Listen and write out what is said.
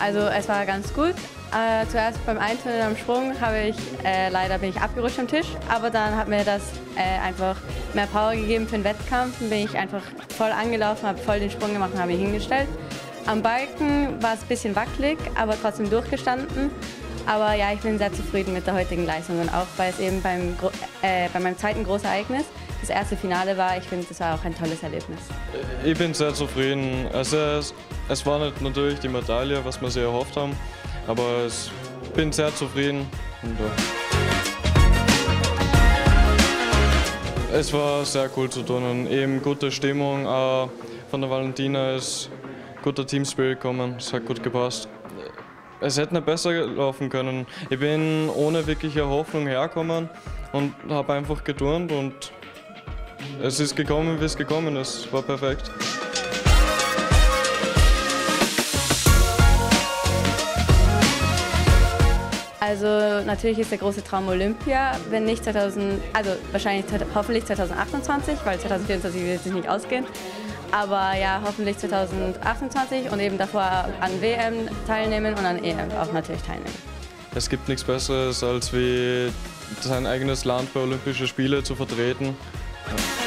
Also es war ganz gut. Zuerst beim Einturnen am Sprung leider bin ich abgerutscht am Tisch, aber dann hat mir das einfach mehr Power gegeben für den Wettkampf. Dann bin ich einfach voll angelaufen, habe voll den Sprung gemacht und habe mich hingestellt. Am Balken war es ein bisschen wackelig, aber trotzdem durchgestanden. Aber ja, ich bin sehr zufrieden mit der heutigen Leistung und auch, weil es eben bei meinem zweiten Großereignis das erste Finale war. Ich finde, das war auch ein tolles Erlebnis. Ich bin sehr zufrieden. Also es war nicht natürlich die Medaille, was wir sich erhofft haben, aber ich bin sehr zufrieden. Und, es war sehr cool zu tun und eben gute Stimmung. Von der Valentina ist guter Teamspirit gekommen, es hat gut gepasst. Es hätte nicht besser laufen können. Ich bin ohne wirkliche Hoffnung hergekommen und habe einfach geturnt und es ist gekommen, wie es gekommen ist. War perfekt. Also natürlich ist der große Traum Olympia, wenn nicht hoffentlich 2028, weil 2024 wird es nicht ausgehen. Aber ja, hoffentlich 2028 und eben davor an WM teilnehmen und an EM auch natürlich teilnehmen. Es gibt nichts Besseres, als wie sein eigenes Land bei Olympischen Spielen zu vertreten. Ja.